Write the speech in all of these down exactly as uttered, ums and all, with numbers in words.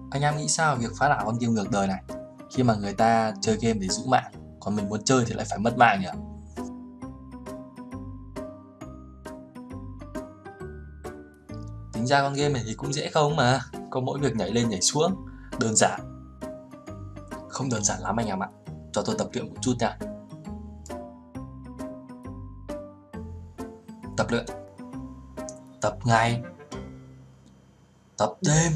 Anh em nghĩ sao về việc phá đảo con game ngược đời này? Khi mà người ta chơi game để giữ mạng, còn mình muốn chơi thì lại phải mất mạng nhỉ? Tính ra con game này thì cũng dễ không mà, có mỗi việc nhảy lên nhảy xuống, đơn giản. Không đơn giản lắm anh em ạ, cho tôi tập luyện một chút nha. Tập luyện, tập ngày, tập đêm,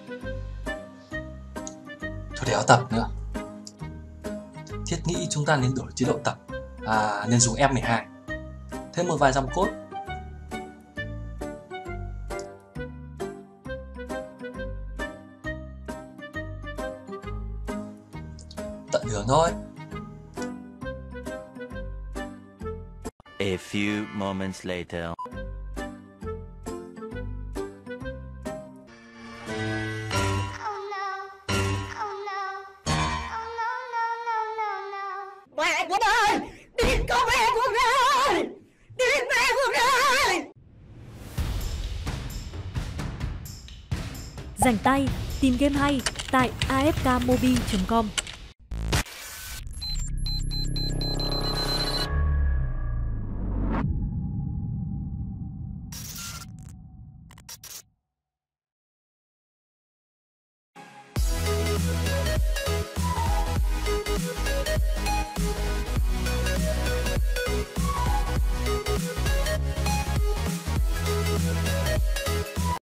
thôi đéo tập nữa. Thiết nghĩ chúng ta nên đổi chế độ tập, à, nên dùng F mười hai, thêm một vài dòng code. Tận hưởng thôi. A few moments later. Mẹ của ơi! Điên con mẹ của ơi! Điên mẹ của ơi! Rảnh tay, tìm game hay tại a ép ca mobi chấm com.